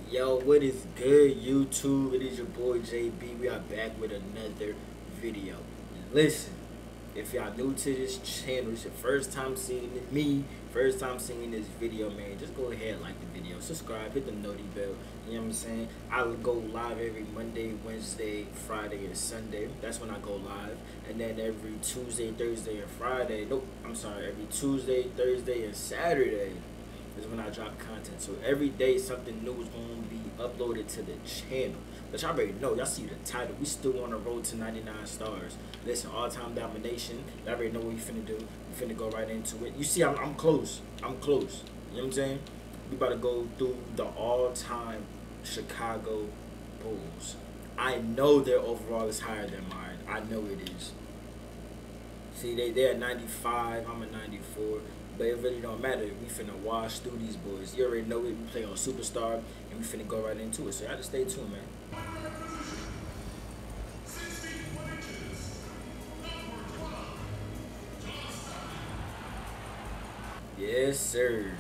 Yo, what is good, YouTube? It is your boy JB. We are back with another video. Listen, if y'all new to this channel, it's your first time seeing me, first time seeing this video, man, just go ahead and like the video, subscribe, hit the noti bell. You know what I'm saying? I go live every Monday, Wednesday, Friday, and Sunday. That's when I go live. And then every Tuesday, Thursday, and Friday. Nope, I'm sorry. Every Tuesday, Thursday, and Saturday is when I drop content. So every day something new is going to be uploaded to the channel. But y'all already know, y'all see the title. We still on the road to 99 stars. Listen, all-time domination. Y'all already know what we finna do. We finna go right into it. You see, I'm close. I'm close. You know what I'm saying? We about to go through the all-time Chicago Bulls. I know their overall is higher than mine. I know it is. See, they're at 95. I'm at 94. But it really don't matter. We finna wash through these boys. You already know it. We play on Superstar, and we finna go right into it. So y'all just stay tuned, man. Yes, sir.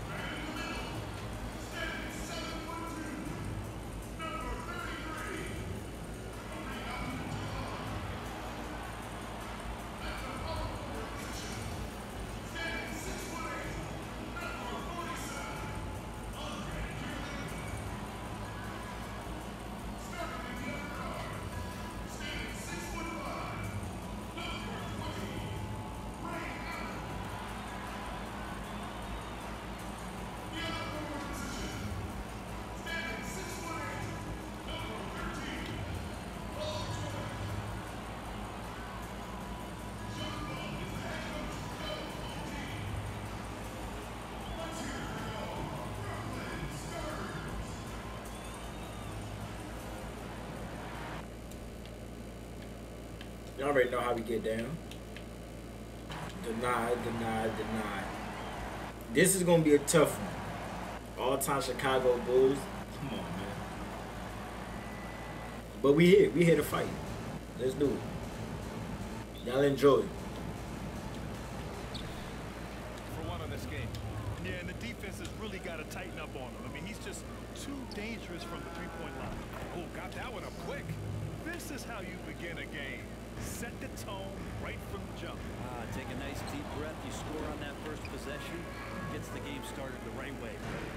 Y'all already know how we get down. Denied, denied, denied. This is gonna be a tough one. All-time Chicago Bulls. Come on, man. But we here. We here to fight. Let's do it. Y'all enjoy. For one on this game. Yeah, and the defense has really got to tighten up on him. I mean, he's just too dangerous from the three-point line. Oh, got that one up quick. This is how you begin a game. Set the tone right from the jump. Take a nice deep breath. You score on that first possession. Gets the game started the right way.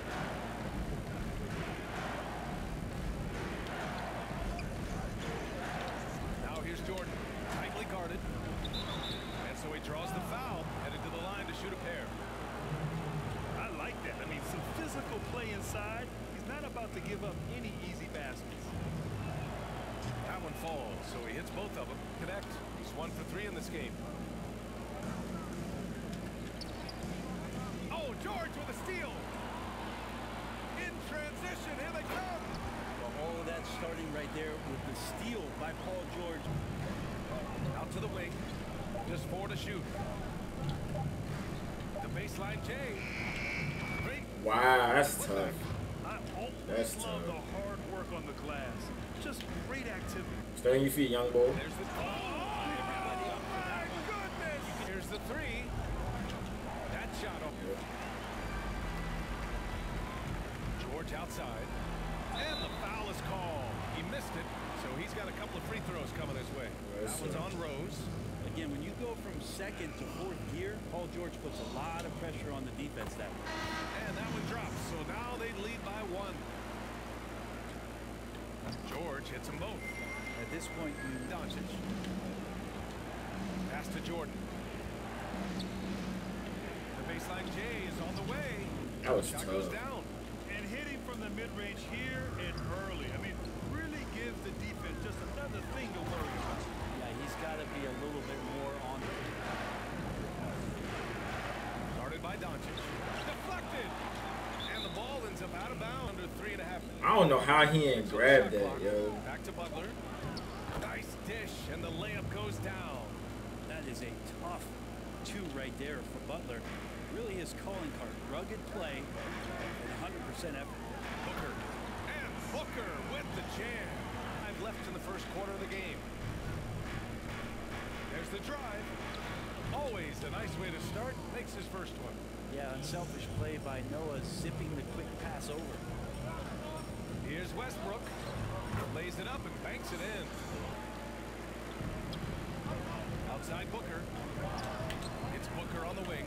Now here's Jordan, tightly guarded. And so he draws the foul, headed to the line to shoot a pair. I like that. I mean, some physical play inside. He's not about to give up any easy baskets. That one falls, so he hits both of them. Connect. He's 1 for 3 in this game. Oh, George with a steal. In transition, here they come. Well, all of that starting right there with the steal by Paul George. Out to the wing. Just 4 to shoot. The baseline, Jay. Great. Wow, that's tough. I always That's love tough. the hard work on the glass. Just great activity. Stay on your feet, young boy. There's the my goodness! Here's the 3. That shot up. George outside. And the foul is called. He missed it, so he's got a couple of free throws coming his way. Yes, That one's sir. on Rose. Again, when you go from second to fourth gear, Paul George puts a lot of pressure on the defense that way. And that one drops, so now they lead by 1. George hits them both. At this point, you Doncic. Pass to Jordan. The baseline Jay is on the way. That was Shot goes tough. down. And hitting from the mid-range here and early. I mean, really gives the defense just another thing to worry about. yeah, he's got to be a little bit more on it. Guarded by Doncic. Deflected. And the ball ends up out of bounds under 3.5 minutes. I don't know how he ain't grabbed that, Shot clock. yo. Back to Butler. Nice dish, and the layup goes down. That is a tough 2 right there for Butler. Really his calling card. Rugged play and 100% effort. Booker. And Booker with the jam. 5 left in the first quarter of the game. There's the drive. Always a nice way to start. Makes his first one. Yeah, unselfish play by Noah, zipping the quick pass over. Here's Here's Westbrook. Lays it up and banks it in. Outside Booker. It's Booker on the wing.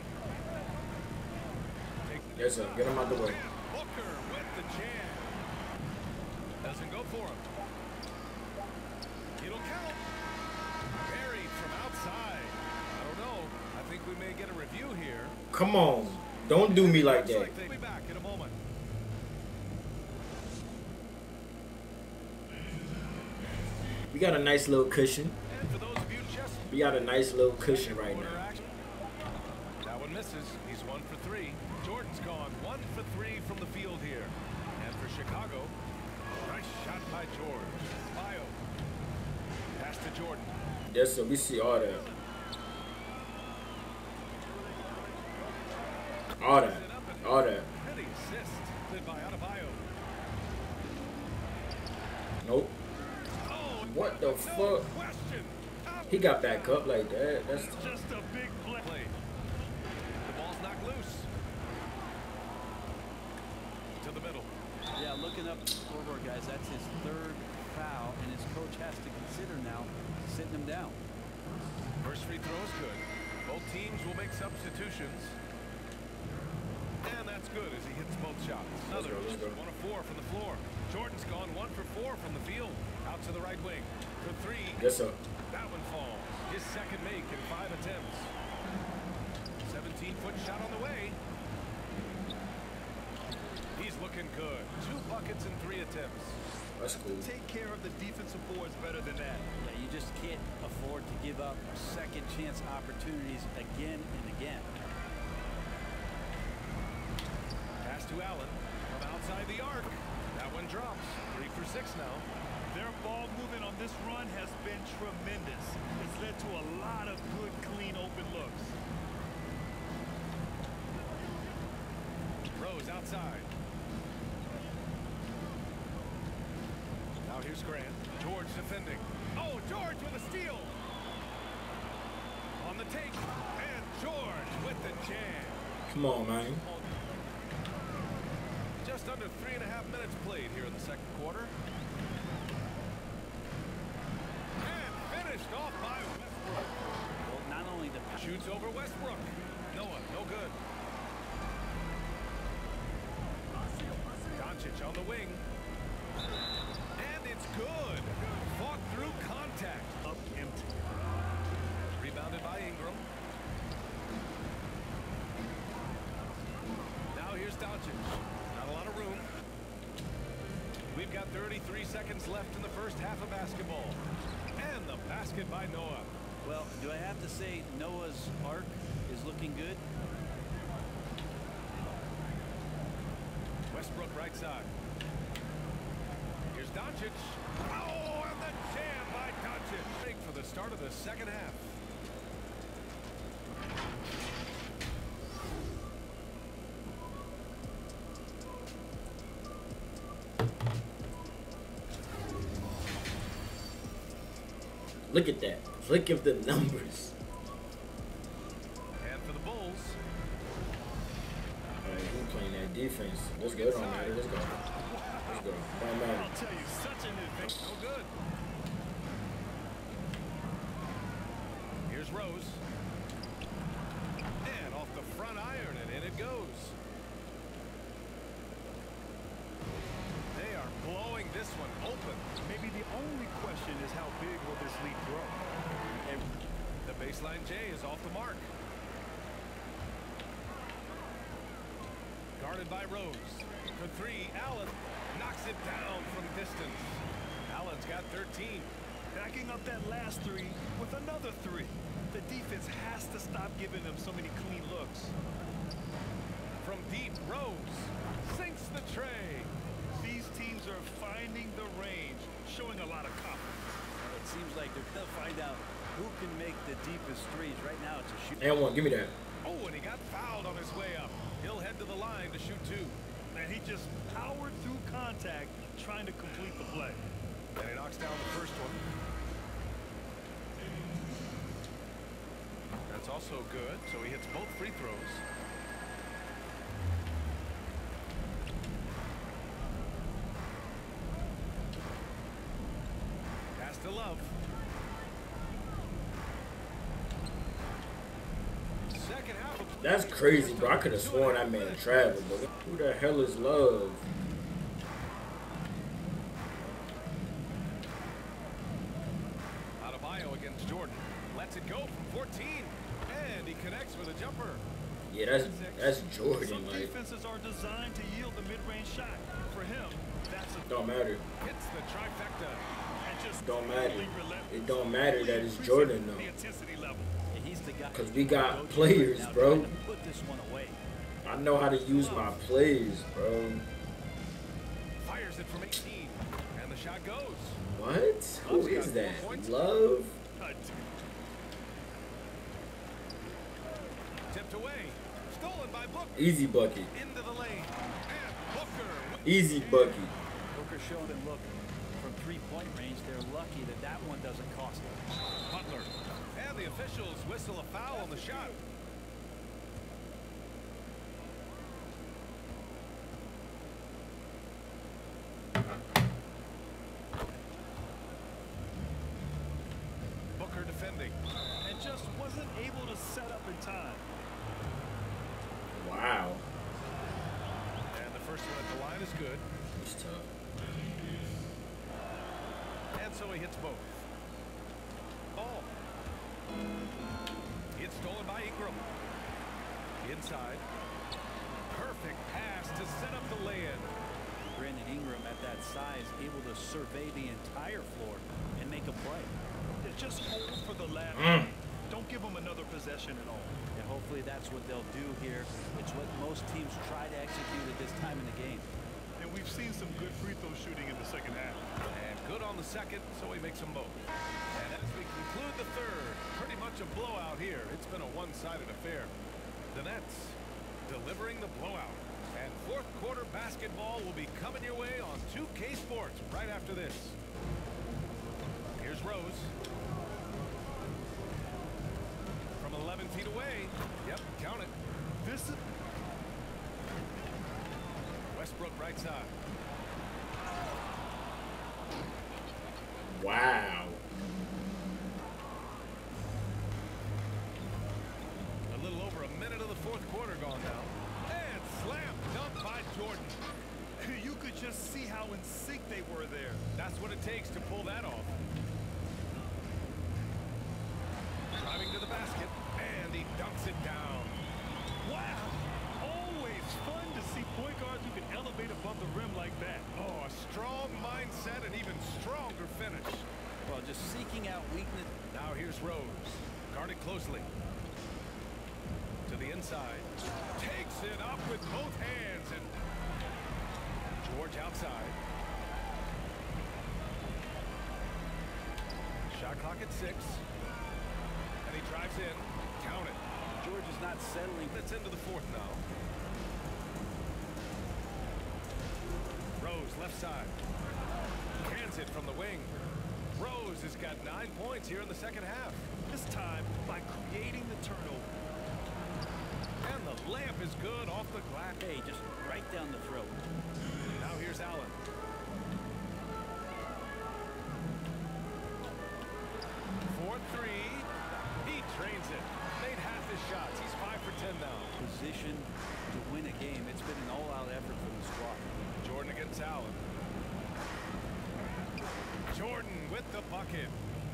Yes, sir. Get him out the way. Booker with the jam. Doesn't go for him. It'll count. Buried from outside. I don't know. I think we may get a review here. Come on. Don't do me like that. They'll be back in a moment. We got a nice little cushion. And for those of you just We got a nice little cushion right quarter now. action. That one misses. He's 1 for 3. Jordan's gone 1 for 3 from the field here. And for Chicago, nice shot by George. Bio. Pass to Jordan. Yes, sir. We see all that. All that. All that. Pretty assist. Led by Adebayo. Nope. Oh, What the no fuck? question. He got back up like that. That's Just a big play. The ball's knocked loose. To the middle. Yeah, looking up the scoreboard, guys, that's his 3rd foul, and his coach has to consider now sitting him down. First free throw is good. Both teams will make substitutions. And that's good as he hits both shots. Another Let's go. 1 of 4 from the floor. Jordan's gone 1 for 4 from the field. Out to the right wing. For 3. yes, sir. That one falls. His second make in 5 attempts. 17-foot shot on the way. He's looking good. 2 buckets in 3 attempts. That's cool. Take care of the defensive boards better than that. Yeah, you just can't afford to give up second chance opportunities again and again. Pass to Allen from outside the arc. That one drops. 3 for 6 now. Their ball movement on this run has been tremendous. It's led to a lot of good, clean, open looks. Rose outside. Now here's Grant. George defending. Oh, George with a steal. On the take. And George with the jam. Come on, man. Just under 3.5 minutes played here in the second quarter. And finished off by Westbrook. Well, not only the Shoots over Westbrook. Noah, no good. Doncic on the wing. And it's good. Fought through contact. Up empty. Rebounded by Ingram. Now here's Doncic. Not a lot of room. We've got 33 seconds left in the first half of basketball. And the basket by Noah. Well, do I have to say Noah's arc is looking good? Westbrook right side. Here's Doncic. Oh, and the jam by Doncic. Big for the start of the second half. Look at that. Look at the numbers. And for the Bulls. All right, he's playing that defense. Let's go on there. Let's go. Let's go. Don't matter. I'll tell you, such an advantage. No good. Here's Rose. And off the front iron, and in it goes. They are blowing this one open. Maybe the only question is how big will this lead grow? And the baseline J is off the mark. Guarded by Rose. For 3, Allen knocks it down from distance. Allen's got 13. Backing up that last 3 with another 3. The defense has to stop giving them so many clean looks. From deep, Rose sinks the tray. These teams are finding the range, showing a lot of confidence. Well, it seems like they're going to find out who can make the deepest threes. Right now, it's a shoot. And one, give me that. Oh, and he got fouled on his way up. He'll head to the line to shoot 2. And he just powered through contact, trying to complete the play. And he knocks down the first one. That's also good, so he hits both free throws. Love. Second half of That's crazy, bro. I could have sworn that man traveled, bro. Who the hell is Love? Adebayo against Jordan. Lets it go from 14. And he connects with a jumper. Yeah, that's Jordan. Some Like, defenses are designed to yield the mid-range shot. For him, that's a don't matter. Hits the trifecta. and just Don't matter. totally relentless. It don't matter that it's Increasing Jordan the though. intensity level. Yeah, he's the guy. 'Cause we got Go to players, now, bro. trying to put this one away. I know how to use my plays, bro. Fires it from 18. And the shot goes. What? Who is that? Love? Tipped away. Stolen by Booker. Easy bucket. Into the lane. And Booker. Easy bucket. Booker showing them, look, from three-point range, they're lucky that that one doesn't cost them. Butler. And the officials whistle a foul on the shot. Booker defending. And just wasn't able to set up in time. Wow. And the first one at the line is good. It's tough. And so he hits both. Ball. It's stolen by Ingram. Inside. Perfect pass to set up the lay-in. Brandon Ingram at that size, able to survey the entire floor and make a play. Just hold for the last. Don't give them another possession at all. And hopefully that's what they'll do here. It's what most teams try to execute at this time in the game. And we've seen some good free throw shooting in the second half. And good on the second, so he makes them both. And as we conclude the third, pretty much a blowout here. It's been a one-sided affair. The Nets delivering the blowout. And fourth quarter basketball will be coming your way on 2K Sports right after this. Here's Rose. From 11 feet away. Yep, count it. This is Westbrook right side. Wow. A little over a minute of the fourth quarter gone now. And slam dunk by Jordan. you could just see how in sync they were there. That's what it takes to pull that off. Driving to the basket, and he dunks it down. Wow. Always fun to see point guards who can elevate above the rim like that. Oh, a strong mindset and even stronger finish. Well, just seeking out weakness. Now here's Rose. Guarded closely. To the inside. Takes it up with both hands, and George outside. Shot clock at 6. And he drives in. Count it. George is not settling. It's into the fourth now. Rose left side. Hands it from the wing. Rose has got 9 points here in the second half. This time by creating the turnover. And the layup is good off the glass. Hey, just right down the throat. Now here's Allen. For 3. He trains it. Made half his shots. He's 5 for 10 now. Position to win a game. It's been an all-out effort for the squad. Jordan against Allen. Jordan with the bucket.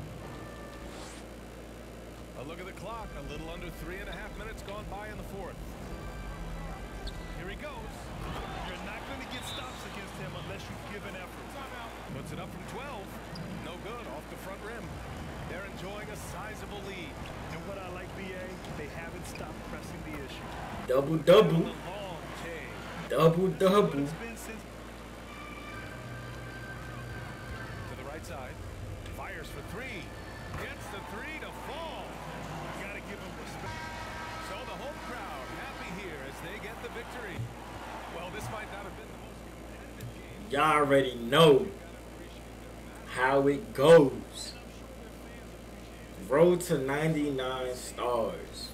A look at the clock. A little under 3.5 minutes gone by in the fourth. Here he goes. You're not going to get stops against him unless you give an effort. Puts it up from 12. No good off the front rim. They're enjoying a sizable lead. And what I like, BA, they haven't stopped pressing the issue. Double double. The long J. Double But double. it's been since To the right side. Fires for 3. Gets the 3 to fall. you got to give him respect. So the home crowd happy here as they get the victory. Well, this might not have been the most competitive game. Y'all already know how it goes. Road to 99 stars.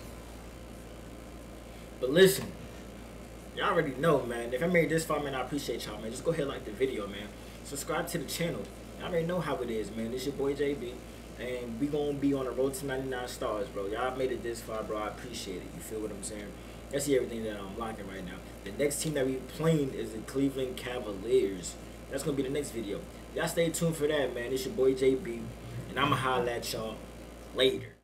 But listen, y'all already know, man. If I made this far, man, I appreciate y'all, man. Just go ahead and like the video, man. Subscribe to the channel. I already know how it is, man. It's your boy JB. And we gonna be on the road to 99 stars, bro. Y'all made it this far, bro. I appreciate it. You feel what I'm saying? That's everything that I'm locking right now. The next team that we playing is the Cleveland Cavaliers. That's gonna be the next video. Y'all stay tuned for that, man. It's your boy JB, and I'ma holla at y'all later.